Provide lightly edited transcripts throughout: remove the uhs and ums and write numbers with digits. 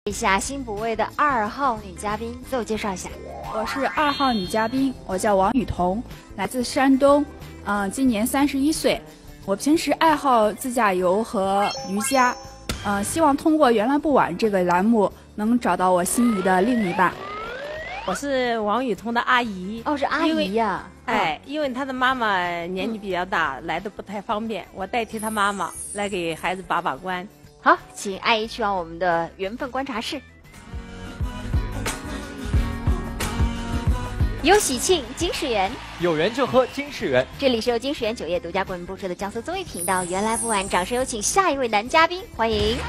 一下新补位的2号女嘉宾，自我介绍一下。 我是2号女嘉宾，我叫王雨桐，来自山东，今年31岁。我平时爱好自驾游和瑜伽，希望通过《原来不晚》这个栏目能找到我心仪的另一半。 我是王雨桐的阿姨。 哦，是阿姨呀。 因为她的妈妈年纪比较大，来的不太方便，我代替她妈妈来给孩子把关。 好，请阿姨去往我们的缘分观察室。有喜庆金世缘， 有缘就喝金世缘。 这里是由金世缘酒业独家冠名播出的江苏综艺频道《原来不晚》，掌声有请下一位男嘉宾，欢迎。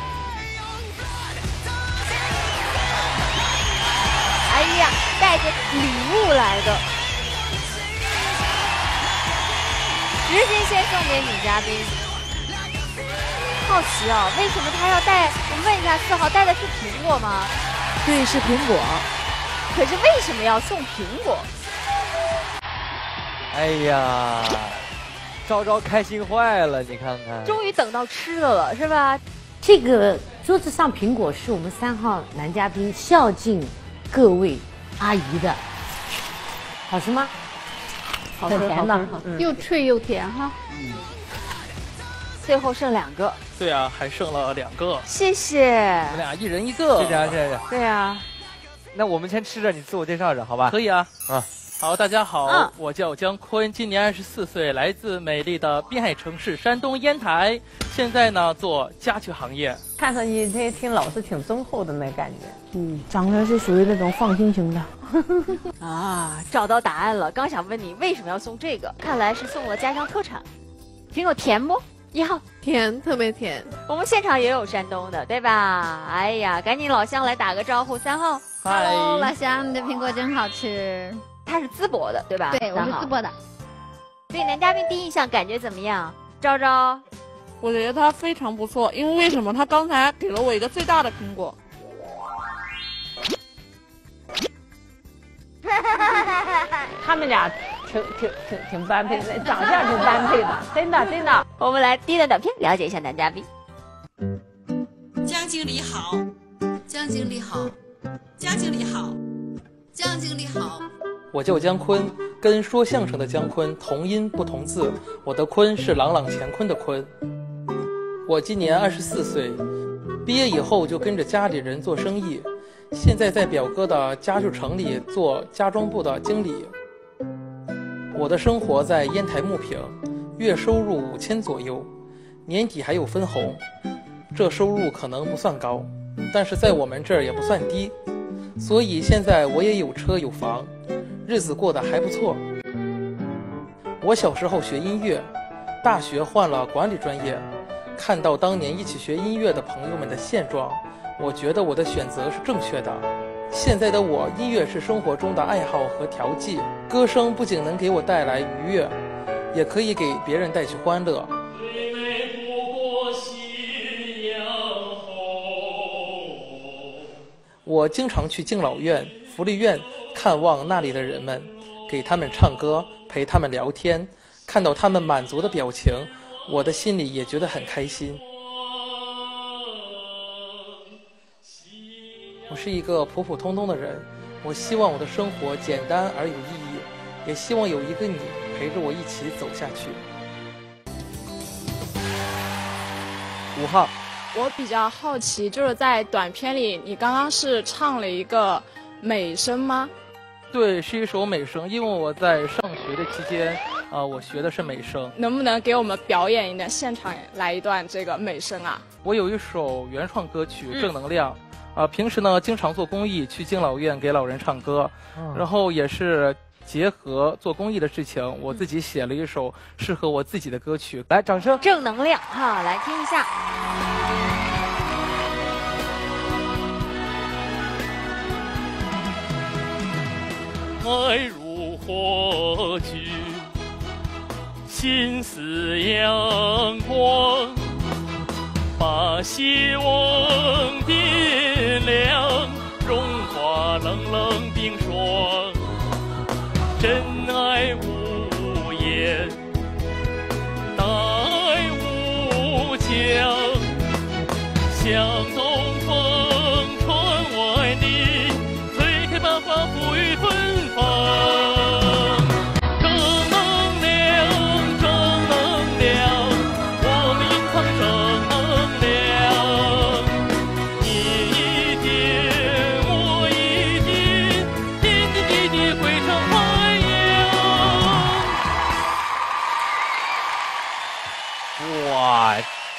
哎呀，带着礼物来的，直接先送给女嘉宾。好奇哦，为什么他要带？我们问一下4号，带的是苹果吗？ 对，是苹果。 可是为什么要送苹果？ 哎呀，昭昭开心坏了，你看看， 终于等到吃的了，是吧？ 这个桌子上苹果是我们3号男嘉宾孝敬各位阿姨的，好吃吗？好吃，甜的， 又脆又甜哈。 最后剩2个。 对啊，还剩了2个。 谢谢。 我们俩1人1个。 谢谢。 对啊。 那我们先吃着，你自我介绍着，好吧？ 可以啊。 啊。 好，大家好，我叫姜昆，今年24岁，来自美丽的滨海城市山东烟台，现在呢做家具行业。 看上去这挺老实、挺忠厚的那感觉。长得是属于那种放心型的。 啊，找到答案了。刚想问你为什么要送这个，看来是送了家乡特产。苹果甜不？1号甜，特别甜。 我们现场也有山东的，对吧？哎呀，赶紧老乡来打个招呼。3号 ，Hello， 老乡，你的苹果真好吃。 他是淄博的，对吧？ 对，我是淄博的。 对男嘉宾第一印象感觉怎么样？昭昭， 我觉得他非常不错，因为什么？他刚才给了我一个最大的苹果。 他们俩挺般配的，长相挺般配的，真的。 我们来第一段短片了解一下男嘉宾。 江经理好， 江经理好， 江经理好， 江经理好。 我叫姜昆，跟说相声的姜昆同音不同字，我的昆是朗朗乾坤的坤。我今年24岁，毕业以后就跟着家里人做生意，现在在表哥的家具城里做家装部的经理。我的生活在烟台牟平，月收入5000左右，年底还有分红，这收入可能不算高，但是在我们这儿也不算低，所以现在我也有车有房，日子过得还不错。我小时候学音乐，大学换了管理专业，看到当年一起学音乐的朋友们的现状，我觉得我的选择是正确的。现在的我，音乐是生活中的爱好和调剂，歌声不仅能给我带来愉悦，也可以给别人带去欢乐。我经常去敬老院、福利院看望那里的人们，给他们唱歌，陪他们聊天，看到他们满足的表情，我的心里也觉得很开心。我是一个普普通通的人，我希望我的生活简单而有意义，也希望有一个你陪着我一起走下去。 5号， 我比较好奇，就是在短片里，你刚刚是唱了一个美声吗？ 对，是一首美声，因为我在上学的期间，我学的是美声。 能不能给我们表演一段，现场来一段这个美声啊？ 我有一首原创歌曲《正能量》。平时呢，经常做公益，去敬老院给老人唱歌，然后也是结合做公益的事情，我自己写了一首适合我自己的歌曲。来，掌声！ 正能量哈，来听一下。 爱如火炬，心似阳光，把希望点亮，融化冷冷冰霜。真爱无言，大爱无疆，像东风传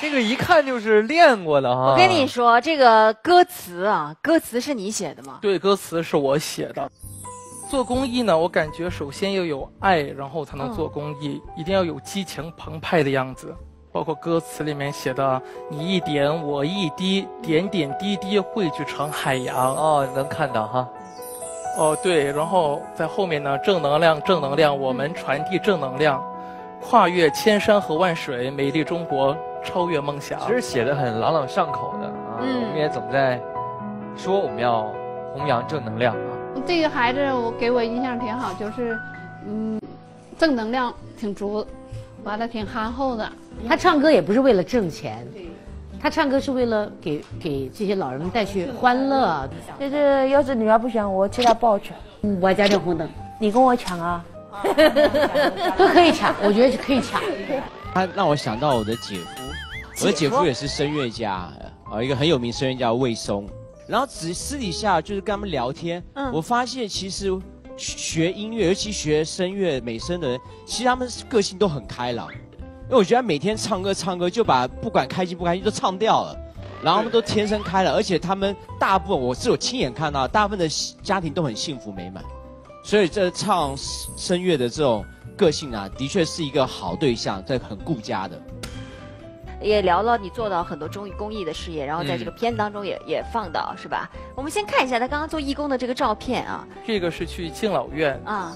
这个一看就是练过的哈。 我跟你说，这个歌词啊，歌词是你写的吗？ 对，歌词是我写的。做公益呢，我感觉首先要有爱，然后才能做公益，一定要有激情澎湃的样子。包括歌词里面写的“你一点我一滴，点点滴滴汇聚成海洋”。 哦，能看到哈。 哦，对，然后在后面呢，正能量，正能量，我们传递正能量，跨越千山和万水，美丽中国，超越梦想。 其实写的很朗朗上口的啊，我们也总在说我们要弘扬正能量啊。 这个孩子给我印象挺好，就是正能量挺足，完了挺憨厚的。 他唱歌也不是为了挣钱，他唱歌是为了给这些老人们带去欢乐。 就是要是女儿不选我，其他不好抢。 我家电红灯， 你跟我抢啊， 都可以抢，我觉得是可以抢。 他让我想到我的姐夫，我的姐夫也是声乐家一个很有名声乐家魏松。然后私底下就是跟他们聊天，我发现其实学音乐，尤其学声乐、美声的人，其实他们个性都很开朗。因为我觉得每天唱歌就把不管开心不开心都唱掉了，然后他们都天生开朗，而且他们大部分我是有亲眼看到，大部分的家庭都很幸福美满。所以这唱声乐的这种个性啊，的确是一个好对象，这很顾家的。 也聊了你做到很多公益的事业，然后在这个片当中也放到是吧？我们先看一下他刚刚做义工的这个照片啊。 这个是去敬老院啊。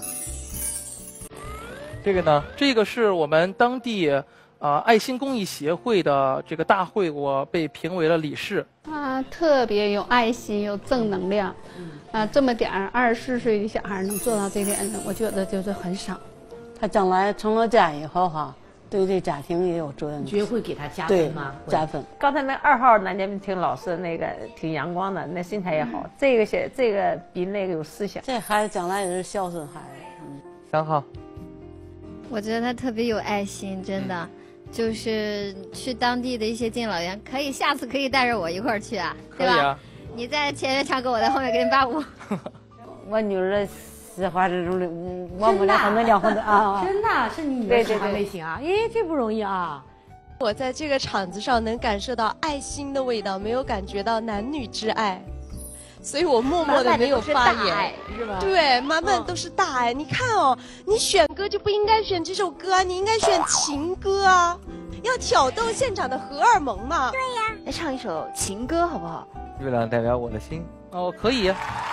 这个呢？这个是我们当地爱心公益协会的这个大会，我被评为了理事。 他特别有爱心，有正能量，这么点儿24岁的小孩能做到这点，我觉得就是很少。 他将来成了家以后哈，对这家庭也有责任。 你觉得会给他加分吗？ 加分。 刚才那2号男嘉宾挺老实，那个挺阳光的，那身材也好。这个比那个有思想。 这孩子将来也是孝顺孩子。 3号。 我觉得他特别有爱心，真的，就是去当地的一些敬老院，下次可以带着我一块儿去啊，对吧？ 啊、 你在前面唱歌，我在后面给你伴舞。 我女儿实话实说的，我们俩很能聊很多啊。 真的是你的喜欢类型啊？哎，这不容易啊。 我在这个场子上能感受到爱心的味道，没有感觉到男女之爱。所以我默默的没有发言， 是吧？ 对，满满都是大爱。你看哦，你选歌就不应该选这首歌啊，你应该选情歌啊，要挑逗现场的荷尔蒙嘛。 对呀，来唱一首情歌好不好？ 月亮代表我的心。 哦，可以。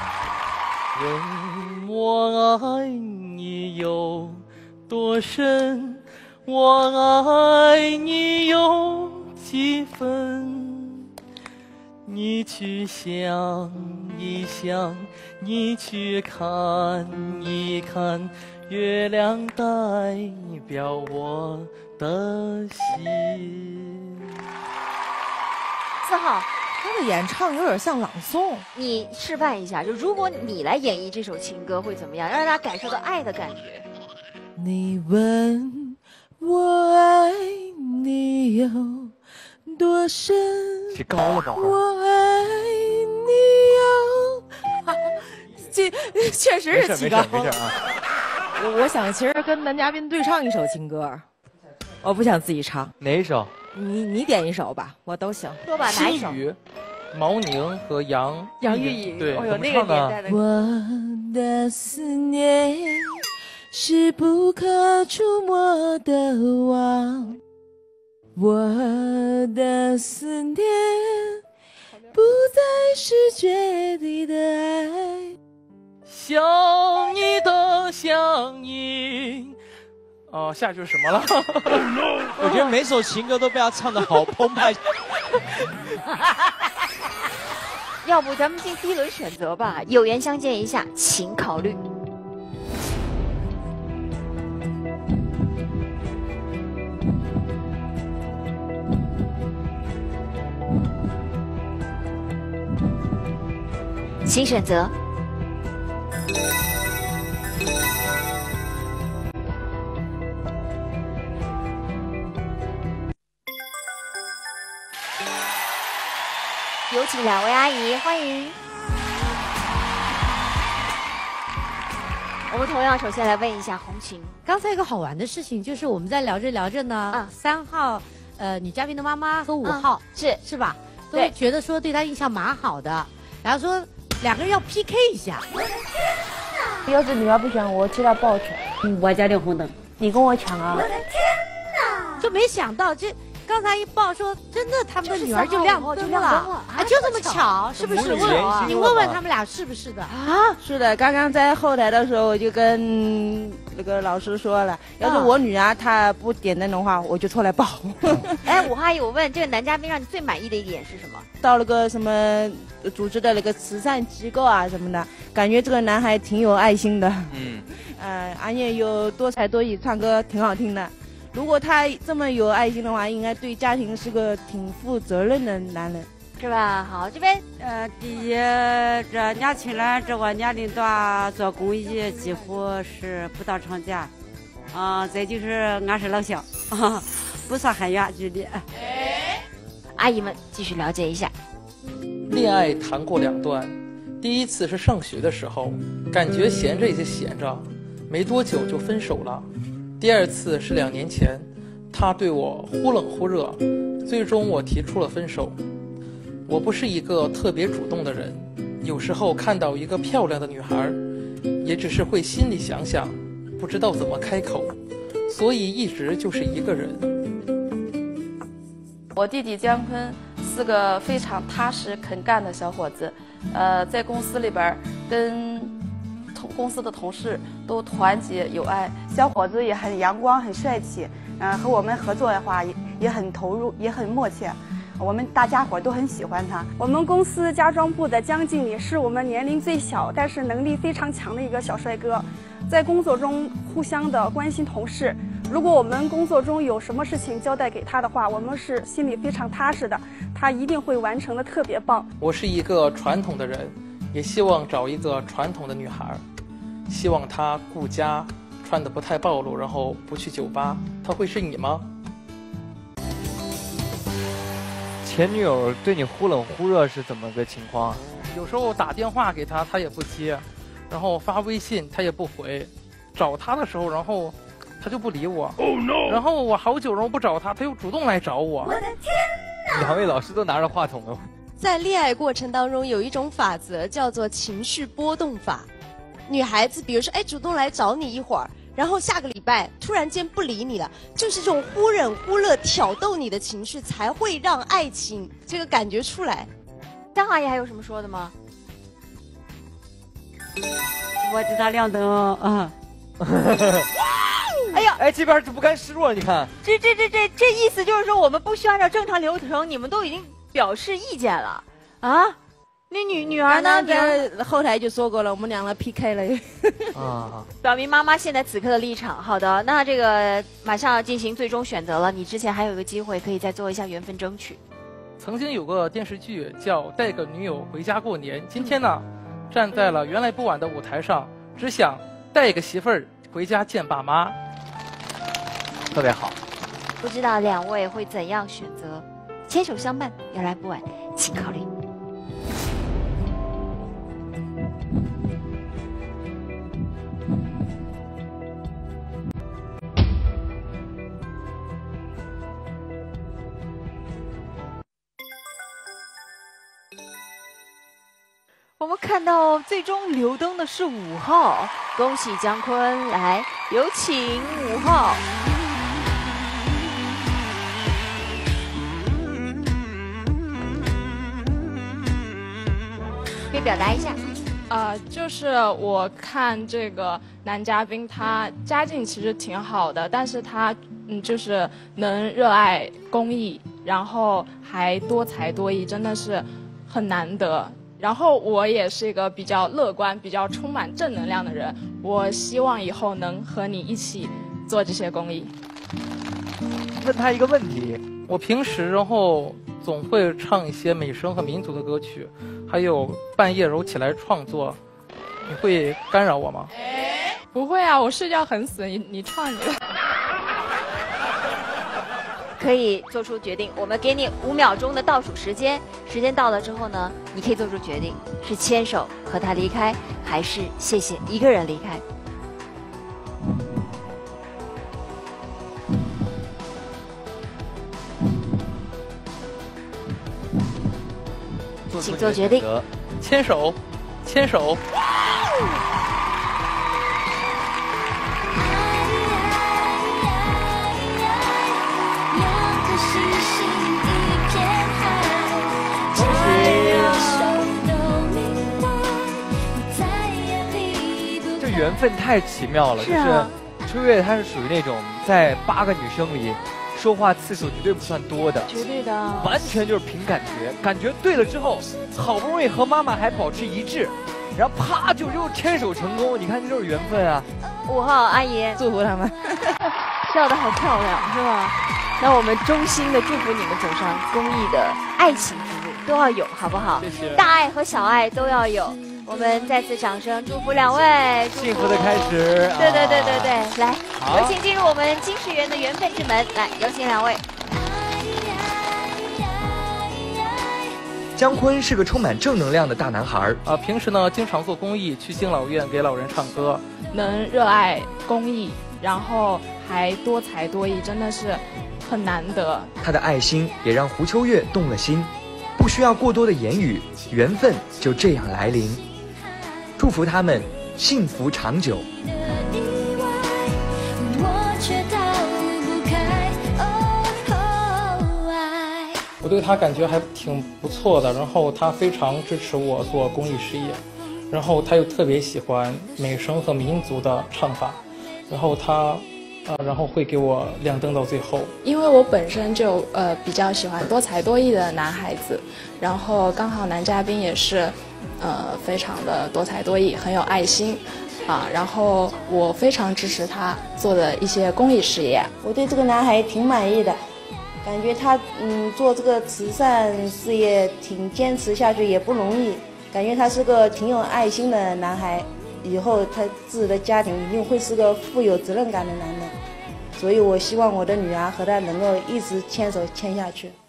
问我爱你有多深，我爱你有几分？你去想一想，你去看一看，月亮代表我的心。 4号， 他的演唱有点像朗诵， 你示范一下，就如果你来演绎这首情歌会怎么样，让大家感受到爱的感觉。 你问我爱你有多深？ 起高了吧？ 我爱你有，这确实是起高了。 没事啊。 我想其实跟男嘉宾对唱一首情歌，我不想自己唱。 哪一首？ 你点一首吧，我都行。 说吧，哪一首？ 心语，毛宁和杨钰莹。 对， 哦呦，那个年代的。 我的思念是不可触摸的网。我的思念不再是绝对的爱， 想你的想你。哦，下句是什么了？ 我觉得每首情歌都被他唱得好澎湃。 要不咱们进第一轮选择吧，有缘相见一下，请考虑。请选择。有请2位阿姨，欢迎。我们同样首先来问一下红裙， 刚才一个好玩的事情就是我们在聊着聊着呢，3号女嘉宾的妈妈和5号，是吧？都觉得说对他印象蛮好的，然后说2个人要 PK 一下。 要是女儿不选我，替她报仇。 我家领红灯， 你跟我抢啊！ 我的天哪！就没想到这。刚才一报说，真的，他们的女儿就亮灯了，啊，就这么巧，是不是？你问问他们俩是不是的啊？是的，刚刚在后台的时候，我就跟那个老师说了，要是我女儿她不点灯的话，我就出来报。 哎，5号阿姨，我问这个男嘉宾让你最满意的一点是什么？ 到了个什么组织的那个慈善机构啊什么的，感觉这个男孩挺有爱心的。而且又多才多艺，唱歌挺好听的。如果他这么有爱心的话，应该对家庭是个挺负责任的男人， 是吧？好，这边第一，这年轻人这个年龄段做公益几乎是不到成家，再就是俺是老乡，不算很远距离。 阿姨们继续了解一下。 恋爱谈过2段，第一次是上学的时候，感觉闲着也就闲着，没多久就分手了。第2次是2年前，他对我忽冷忽热，最终我提出了分手。我不是一个特别主动的人，有时候看到一个漂亮的女孩，也只是会心里想想，不知道怎么开口，所以一直就是一个人。 我弟弟姜昆是个非常踏实肯干的小伙子，在公司里边跟公司的同事都团结友爱， 小伙子也很阳光很帅气，和我们合作的话也很投入也很默契，我们大家伙都很喜欢他。 我们公司家装部的姜经理是我们年龄最小但是能力非常强的一个小帅哥，在工作中互相的关心同事，如果我们工作中有什么事情交代给他的话，我们是心里非常踏实的，他一定会完成的特别棒。 我是一个传统的人，也希望找一个传统的女孩，希望她顾家，穿得不太暴露，然后不去酒吧。她会是你吗？ 前女友对你忽冷忽热是怎么个情况？ 有时候打电话给她，她也不接，然后发微信她也不回，找她的时候，然后她就不理我。Oh no！ 然后我好久然后不找她，她又主动来找我。 我的天哪！2位老师都拿着话筒了。 在恋爱过程当中，有一种法则叫做情绪波动法。女孩子，比如说，主动来找你一会儿，然后下个礼拜突然间不理你了，就是这种忽冷忽热挑逗你的情绪，才会让爱情这个感觉出来。 张阿姨还有什么说的吗？ 我知道亮灯啊。 哎呀， 这边就不甘示弱，你看， 这意思就是说，我们不需要按照正常流程，你们都已经表示意见了啊？那女儿呢？ 在后台就说过了，我们2个 PK 了。 表明妈妈现在此刻的立场。好的，那这个马上要进行最终选择了，你之前还有一个机会可以再做一下缘分争取。 曾经有个电视剧叫《带个女友回家过年》，今天呢，站在了原来不晚的舞台上，只想带个媳妇儿回家见爸妈。 特别好。 不知道2位会怎样选择？牵手相伴，原来不晚，请考虑。我们看到最终留灯的是5号，恭喜姜昆，来有请5号。可以表达一下。 就是我看这个男嘉宾，他家境其实挺好的，但是他就是能热爱公益，然后还多才多艺，真的是很难得。然后我也是一个比较乐观、比较充满正能量的人，我希望以后能和你一起做这些公益。 问他一个问题， 我平时然后总会唱一些美声和民族的歌曲，还有半夜揉起来创作，你会干扰我吗？ 不会啊，我睡觉很死，你唱你的。 可以做出决定，我们给你5秒钟的倒数时间，时间到了之后呢，你可以做出决定，是牵手和他离开，还是谢谢一个人离开。 请做决定。 牵手，牵手。 这缘分太奇妙了，就是秋月她是属于那种在8个女生里说话次数绝对不算多的， 绝对的， 完全就是凭感觉，感觉对了之后，好不容易和妈妈还保持一致，然后啪就又牵手成功，你看这就是缘分啊 ！5号阿姨祝福他们， 笑得好漂亮，是吧？那我们衷心的祝福你们走上公益的爱情之路，都要有，好不好？ 谢谢。 大爱和小爱都要有。我们再次掌声祝福2位， 幸福的开始。 对，来，有请进入我们金石园的缘分之门，来，有请2位。 姜昆是个充满正能量的大男孩平时呢经常做公益，去敬老院给老人唱歌， 能热爱公益，然后还多才多艺，真的是很难得。 他的爱心也让胡秋月动了心，不需要过多的言语，缘分就这样来临。祝福他们幸福长久。 我对他感觉还挺不错的，然后他非常支持我做公益事业，然后他又特别喜欢美声和民族的唱法，然后他然后会给我亮灯到最后。 因为我本身就比较喜欢多才多艺的男孩子，然后刚好男嘉宾也是非常的多才多艺，很有爱心然后我非常支持他做的一些公益事业。 我对这个男孩挺满意的，感觉他做这个慈善事业挺坚持下去，也不容易，感觉他是个挺有爱心的男孩，以后他自己的家庭一定会是个富有责任感的男人，所以我希望我的女儿和他能够一直牵手牵下去。